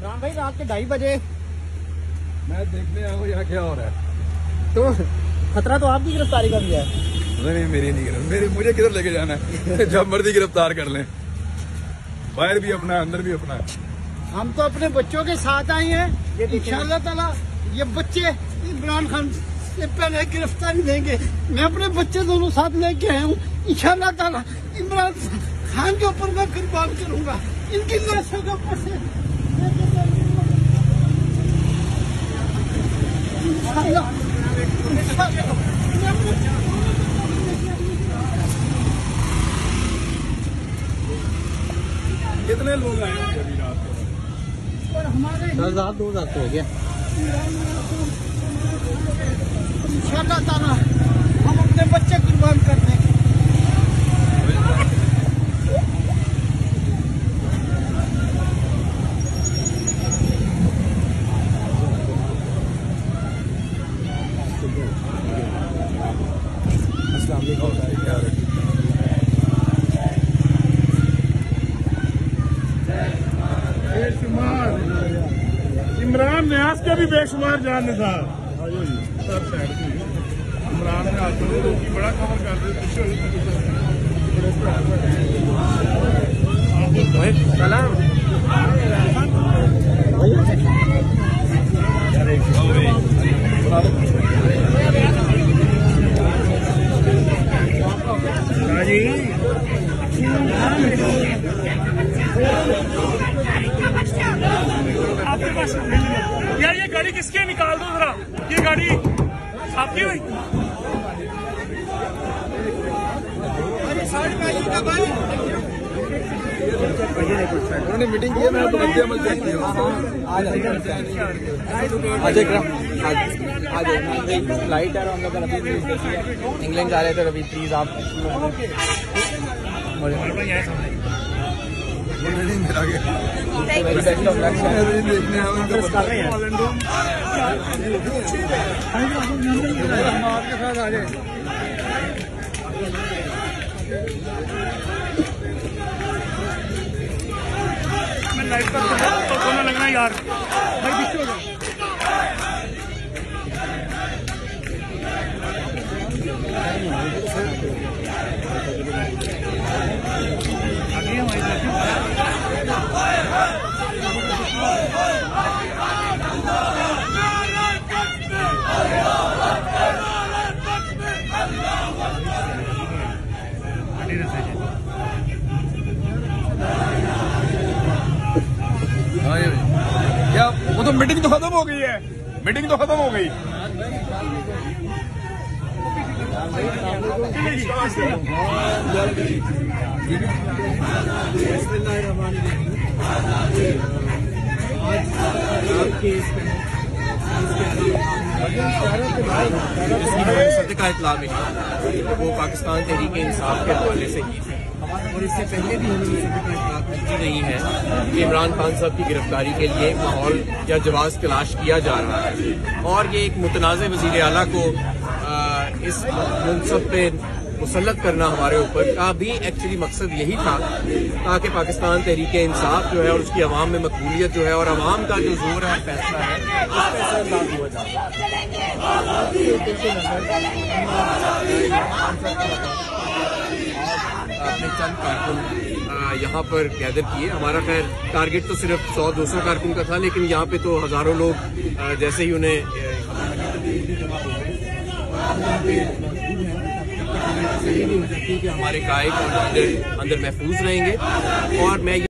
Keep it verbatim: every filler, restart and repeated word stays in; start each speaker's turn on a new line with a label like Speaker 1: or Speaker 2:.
Speaker 1: राम भाई रात के ढाई बजे
Speaker 2: मैं देखने आया हूँ यहाँ क्या हो रहा है।
Speaker 1: तो खतरा तो आपकी गिरफ्तारी का भी है।
Speaker 2: नहीं मेरी नहीं गिरफ्तार, मेरे मुझे किधर लेके जाना है। जब मर्जी गिरफ्तार कर लें, बाहर भी अपना है अंदर भी अपना है।
Speaker 1: हम तो अपने बच्चों के साथ आए हैं, इंशाअल्लाह ताला ये बच्चे इमरान खान से पहले गिरफ्तारी देंगे। मैं अपने बच्चे दोनों साथ लेके आया हूँ, इंशाअल्लाह ताला इमरान खान के ऊपर मैं कुर्बान करूंगा। इनकी लाशों के ऊपर से
Speaker 2: कितने लोग आए हैं अभी रात को?
Speaker 1: और हमारे
Speaker 3: दस हजार दो हजार तो हो गया।
Speaker 1: इंशाअल्लाह ताला हम अपने बच्चे कुर्बान कर देंगे।
Speaker 4: बेशुमार इमरान न्यास के भी बेशुमार जानसार इमरान ने हाथों में रोकी बड़ा कवर कर दे। सलाम जी आपके पास यार ये गाड़ी किसकी निकाल दो जरा, ये गाड़ी आपकी भाई।
Speaker 2: उन्होंने मीटिंग की है, मैं तो मध्य अमल चेक किया।
Speaker 3: आज फ्लाइट है, हम लोग इंग्लैंड जा रहे थे। अभी प्लीज आप
Speaker 2: देखने आपके साथ आ जाए।
Speaker 4: मैं लाइट पर तो सोना लगना यार भाई पीछे हो जाओ। आगे हमारी
Speaker 2: क्या वो तो मीटिंग तो खत्म हो गई है, मीटिंग तो खत्म हो गई।
Speaker 3: सत्य का इतला मिला वो पाकिस्तान तहरीक इंसाफ के हवाले से की थी, और इससे पहले भी हमें की गई है कि इमरान खान साहब की गिरफ्तारी के लिए माहौल या जवाब तलाश किया जा रहा है। और ये एक मुतनाज़ वज़ीर आला को आ, इस मनसब पे मुसल्लत करना हमारे ऊपर का भी एक्चुअली मकसद यही था, ताकि पाकिस्तान तहरीक इंसाफ जो है और उसकी अवाम में मकबूलियत जो है और अवाम का जो जोर है फैसला है उस पर असरअंदाज हुआ जाए। अपने चंद कारकुन यहाँ पर गैदर किए। हमारा खैर टारगेट तो सिर्फ सौ दो सौ कारकुन का था, लेकिन यहाँ पे तो हजारों लोग जैसे ही उन्हें हमारे कायद अंदर अंदर महफूज रहेंगे। और मैं